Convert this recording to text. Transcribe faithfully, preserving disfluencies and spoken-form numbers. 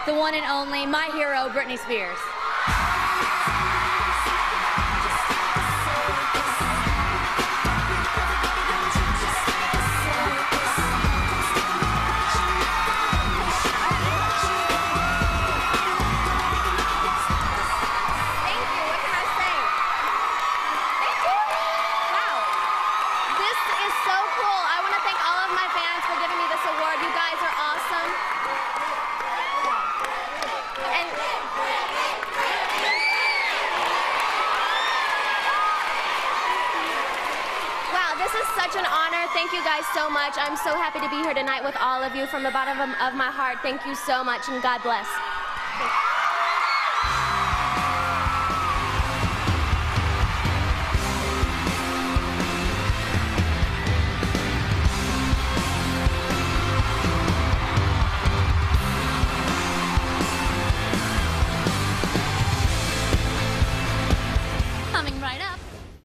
the one and only, my hero, Britney Spears. This is such an honor. Thank you guys so much. I'm so happy to be here tonight with all of you from the bottom of, of my heart. Thank you so much, and God bless. Coming right up.